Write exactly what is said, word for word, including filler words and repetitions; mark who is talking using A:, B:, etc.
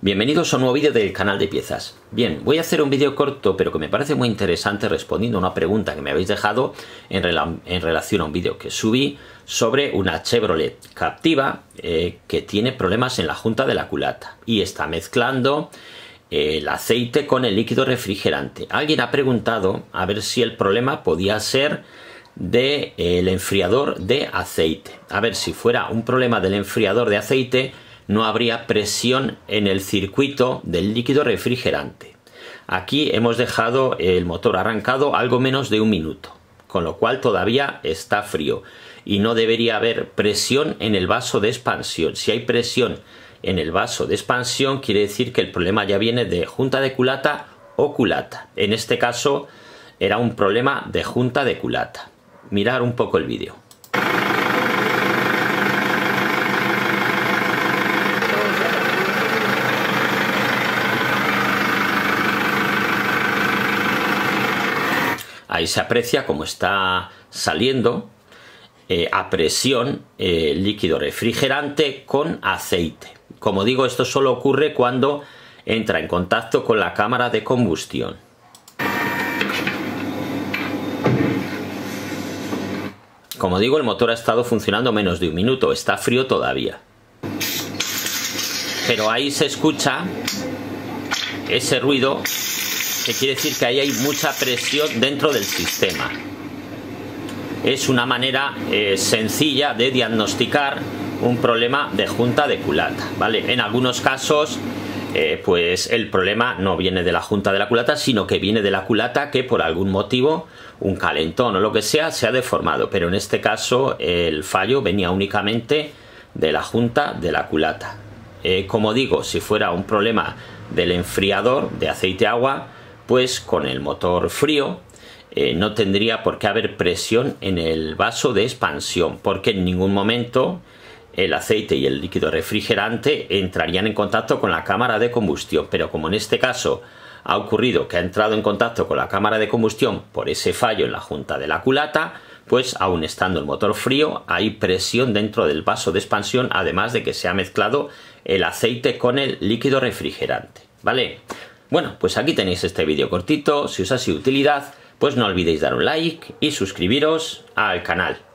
A: Bienvenidos a un nuevo vídeo del canal de piezas. Bien, voy a hacer un vídeo corto pero que me parece muy interesante respondiendo a una pregunta que me habéis dejado en, rela en relación a un vídeo que subí sobre una Chevrolet Captiva eh, que tiene problemas en la junta de la culata y está mezclando eh, el aceite con el líquido refrigerante. Alguien ha preguntado a ver si el problema podía ser del eh, enfriador de aceite. A ver, si fuera un problema del enfriador de aceite, no habría presión en el circuito del líquido refrigerante. Aquí hemos dejado el motor arrancado algo menos de un minuto, con lo cual todavía está frío y no debería haber presión en el vaso de expansión. Si hay presión en el vaso de expansión, quiere decir que el problema ya viene de junta de culata o culata. En este caso era un problema de junta de culata. Mirar un poco el vídeo. Ahí se aprecia cómo está saliendo eh, a presión eh, el líquido refrigerante con aceite. Como digo, esto solo ocurre cuando entra en contacto con la cámara de combustión. Como digo, el motor ha estado funcionando menos de un minuto, está frío todavía. Pero ahí se escucha ese ruido, que quiere decir que ahí hay mucha presión dentro del sistema. Es una manera eh, sencilla de diagnosticar un problema de junta de culata, ¿vale? En algunos casos, eh, pues el problema no viene de la junta de la culata, sino que viene de la culata que por algún motivo, un calentón o lo que sea, se ha deformado. Pero en este caso el fallo venía únicamente de la junta de la culata. Eh, como digo, si fuera un problema del enfriador de aceite-agua, pues con el motor frío eh, no tendría por qué haber presión en el vaso de expansión, porque en ningún momento el aceite y el líquido refrigerante entrarían en contacto con la cámara de combustión. Pero como en este caso ha ocurrido que ha entrado en contacto con la cámara de combustión por ese fallo en la junta de la culata, pues aún estando el motor frío hay presión dentro del vaso de expansión, además de que se ha mezclado el aceite con el líquido refrigerante, ¿vale? Bueno, pues aquí tenéis este vídeo cortito. Si os ha sido de utilidad, pues no olvidéis dar un like y suscribiros al canal.